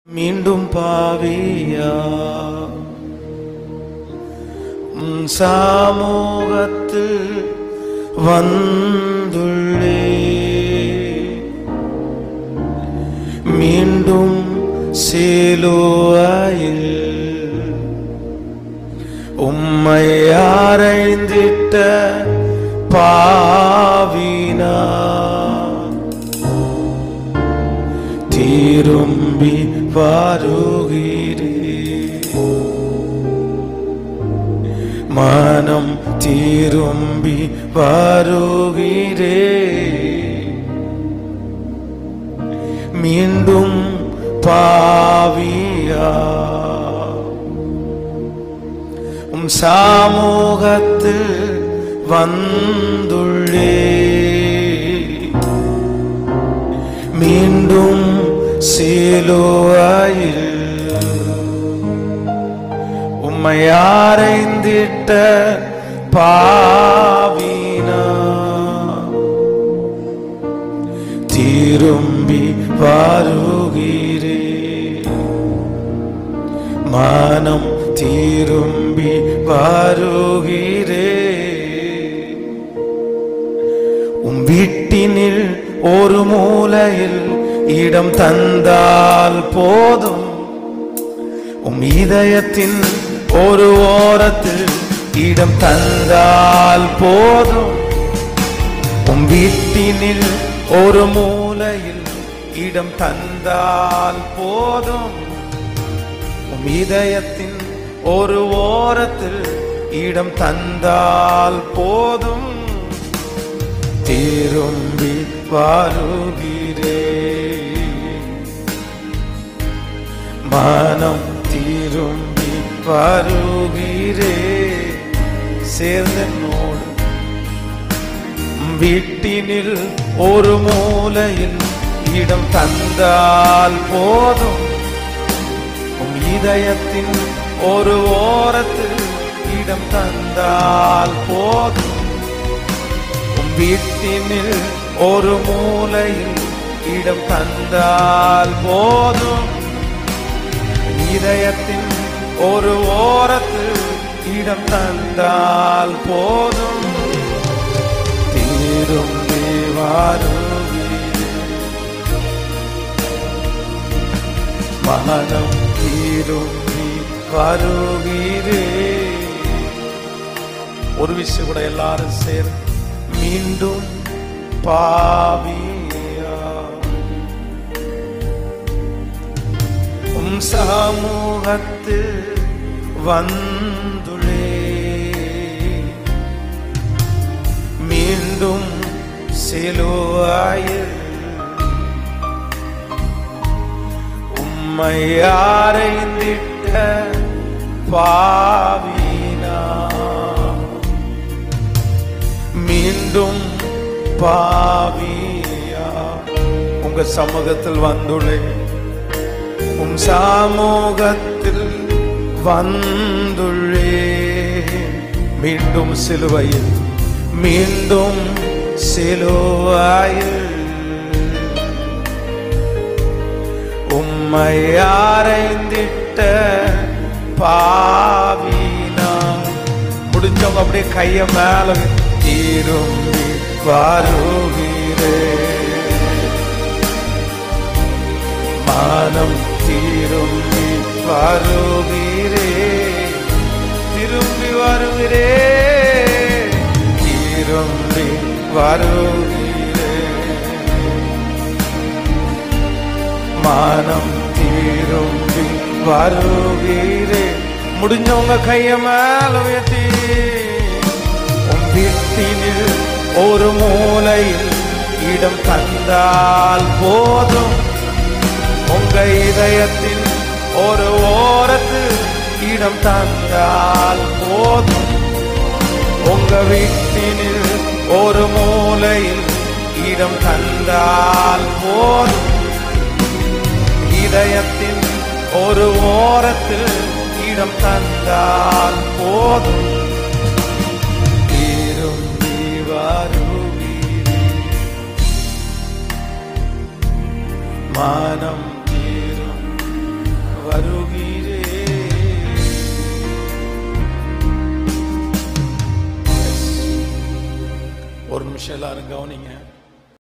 மீண்டும் பாவியா சமூகத்தில் வந்துள்ளே, மீண்டும் சிலுவையில் உம்மை அறைந்திட்ட பாவினா திரும்பி வருகிறே, மனம் திரும்பி வருகிறே, மீண்டும் பாவியா சமூகத்தில் வந்துள்ளே, மீண்டும் சிலுவையில் உம்மை அறைந்திட்ட பாவினா திரும்பி வருகிறே, மனம் திரும்பி வருகிறே, உம் வீட்டினில் ஒரு மூலையில் இடம் தந்தால் போதும், உம் இதயத்தின் ஒரு ஓரத்தில் இடம் தந்தால் போதும், உம் வீட்டினில் ஒரு மூலையில் இடம் தந்தால் போதும், உம் இதயத்தின் ஒரு ஓரத்தில் இடம் தந்தால் போதும், திரும்பி வருகிறே, மனம் திரும்பி வருகிறே, சேர்ந்தனோடு வீட்டினில் ஒரு மூலையில் இடம் தந்தால் போதும், உம் இதயத்தின் ஒரு ஓரத்தில் இடம் தந்தால் போதும், வீட்டினில் ஒரு மூலையில் இடம் தந்தால் போதும், இதயத்தின் ஒரு ஓரத்தில் இடம் தந்தால் போதும், திரும்பி வருகிறே, மனம் திரும்பி வருகிறே. ஒரு விஷயம் கூட எல்லாரும் சேர்ந்து மீண்டும் பாவியா உம் சமூகத்தில் வந்துள்ளே, மீண்டும் சிலுவையில் உம்மை அறைந்திட்ட பாவினா மீண்டும் பாவியா உங்க சமூகத்தில் வந்துள்ளேன், உம் சமூகத்தில் வந்துள்ளேன், மீண்டும் சிலுவையில், மீண்டும் சிலுவையில் உம்மை அறைந்திட்ட பாவினா. முடிஞ்சவங்க அப்படியே கைய மேல திரும்பி வருகிறே, மனம் திரும்பி வருகிறே, திரும்பி வருகிறே, திரும்பி வருகிறே, மனம் திரும்பி வருகிறே. முடிஞ்சவங்க கைய மேல உயர்த்தி வீட்டினில் ஒரு மூலையில் இடம் தந்தால் போதும், உங்க இதயத்தின் ஒரு ஓரத்தில் இடம் தந்தால் போதும், உங்க வீட்டினில் ஒரு மூலையில் இடம் தந்தால் போதும், இதயத்தின் ஒரு ஓரத்தில் இடம் தந்தால் போதும், திரும்பி வருகிறே, மனம் ஒரு நிமிஷம் எல்லாரும் கவனிங்க.